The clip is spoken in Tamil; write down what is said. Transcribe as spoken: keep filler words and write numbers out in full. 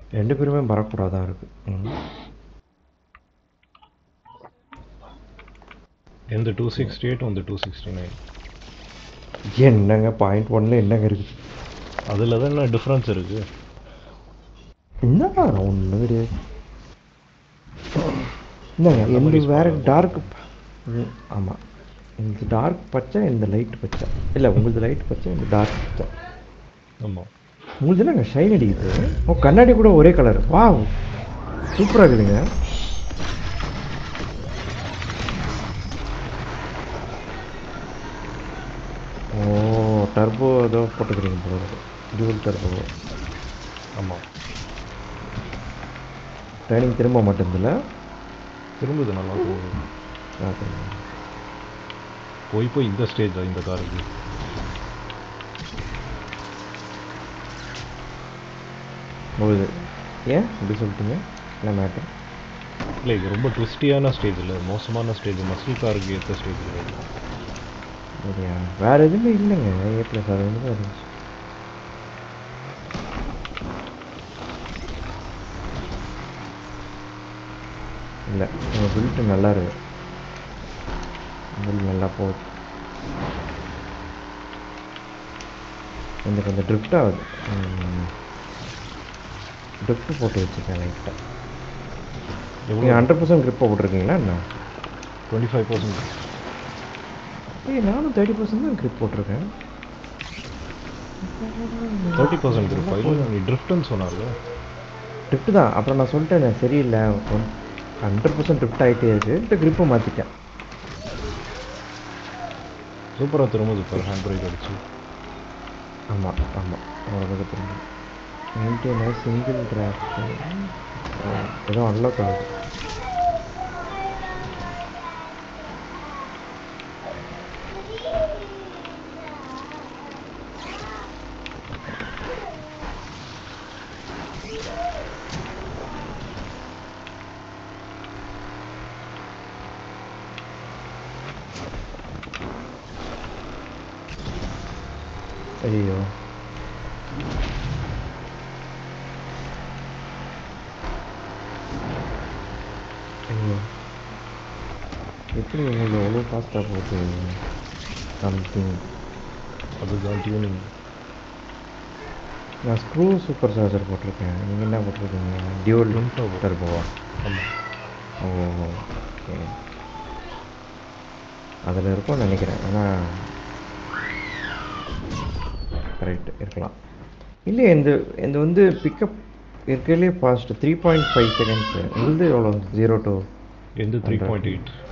ரெண்டு பேருமே Barracuda தான் இருக்கு. இந்த two sixty-eight on the two sixty-nine. என்னங்க பாயிண்ட் ஒன்ல என்னங்க இருக்கு? அதுல தான் என்ன டிஃபரன்ஸ் இருக்கு? என்னடா ஒண்ணு கிடையாது. என்னங்க இந்த வேற டார்க் ஆமா. இந்த டார்க் பச்சை இந்த லைட் பச்சை. இல்ல உங்களுக்கு லைட் பச்சை இந்த டார்க் பச்சை. ஆமா. உங்களுக்கு என்னங்க ஷைன் அடிக்குது? ஓ கண்ணாடி கூட ஒரே கலர். வாவ். சூப்பரா இருக்குங்க. ஓ டர்போ ஏதோ போட்டுக்கிறீங்க போல இருக்கு. Dual turbo. ஆமா. ட்ரைனிங் திரும்ப மாட்டேங்குதுல? திரும்புது நல்லா திரும்புது. ஓகே. போய் போய் இந்த ஸ்டேஜ் இந்த காருக்கு. போகுது. ஏன் இப்படி சொல்லிட்டீங்க? என்ன மேட்டர்? இல்லை இது ரொம்ப ட்விஸ்டியான ஸ்டேஜ் இல்லை, மோசமான ஸ்டேஜ், மசில் காருக்கு ஏற்ற ஸ்டேஜ் இல்லை. சரியா வேறு எதுவுமே இல்லைங்க. ஏ ப்ளஸ் அது வந்து இருந்துச்சு. இல்லை உங்கள் பில்ட்டு நல்லா இருக்கு. பில் நல்லா போகுது. எனக்கு கொஞ்சம் ட்ரிஃப்ட் ஆகுது. ட்ரிஃப்ட் போட்டு வச்சுருக்கேன் லைட்டாக. நீங்கள் ஹண்ட்ரட் பர்சன்ட் க்ரிப்பை போட்டிருக்கீங்களா என்ன? Twenty five percent. ஏய் நானும் தேர்ட்டி பர்சன்ட் தான் க்ரிப் போட்டிருக்கேன். தேர்ட்டி பர்சன்ட் க்ரிப் இல்லை நீ ட்ரிஃப்ட்னு சொன்னால. ட்ரிஃப்ட் தான். அப்புறம் நான் சொல்லிட்டேன் சரியில்லை ஹண்ட்ரட் பர்சன்ட் ட்ரிஃப்ட் ஆகிட்டே இருக்குது க்ரிப்பை மாற்றிட்டேன். சூப்பராக திரும்புது இப்போ ஹேண்ட் பிரேக் அடிச்சு. ஆமாம் ஆமாம் அவ்வளோதாக திரும்ப மெயின்டைனாக சிங்கிள் ட்ராக் ஏதோ அன்லாக் ஆகுது. ஐயோ ஐயோ எப்படி உங்களுக்கு எவ்வளோ ஃபாஸ்ட்டாக போகுது சம்திங். அதுதான் டியூனிங். நான் ஸ்க்ரூ சூப்பர் சார்ஜர் போட்டிருக்கேன். நீங்கள் என்ன போட்டிருக்கீங்க? டியூல் டர்போவா? ஆமாம். ஓ ஓகே அதில் இருக்கும்னு நினைக்கிறேன். ஆனால் கரெக்ட் இருக்கலாம். இல்லையே இந்த இந்த வந்து பிக்கப் இருக்கிறதுலே fast three point five seconds. உங்களுது எவ்வளோ? ஜீரோ டூ எந்த த்ரீ பாயிண்ட் எயிட்